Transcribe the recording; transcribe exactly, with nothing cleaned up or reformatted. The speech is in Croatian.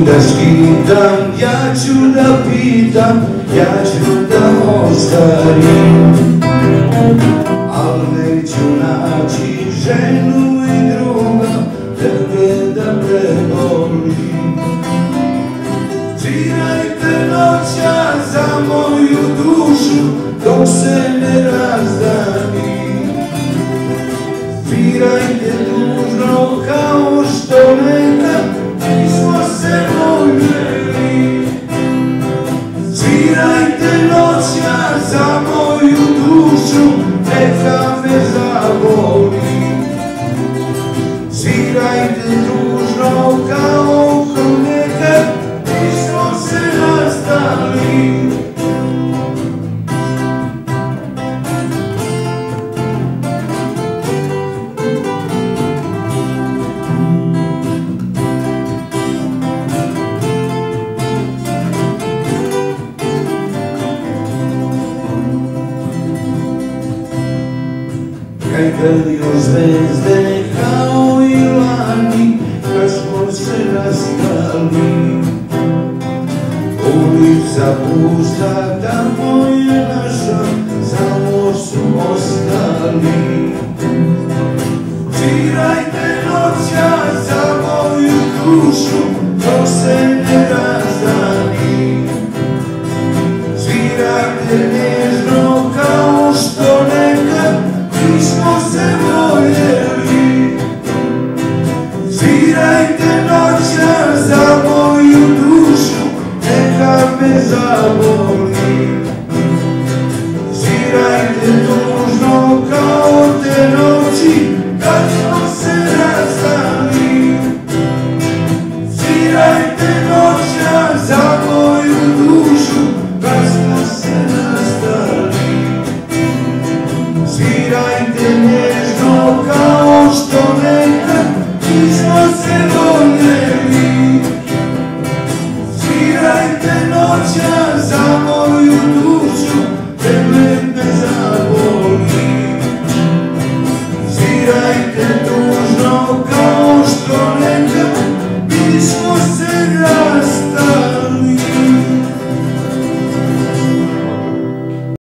da skitam, ja ću da pitam, ja ću da ostarim. Al neću naći ženu i druga, tebe da prebolim. Svirajte noća za moju dušu, dok se ne razdani. Svirajte tužno kao što nekad nismo se voljeli. Svirajte noća za moju dušu, neka me zaboli. Svirajte tužno kao što nekad nismo se rastali. Kad još zvezde kao i lani, kad smo se rastali. Ulica pusta, tamo je naša, samo su ostali. Svirajte noća za moju dušu, dok se ne razdani. Svirajte nježno kao što nekad nismo se voljeli. Svirajte noća za moju dušu, neka me zaboli. Svirajte tužno kao te noći kad smo se rastali. Svirajte noća za moju dušu kad smo se rastali. Svirajte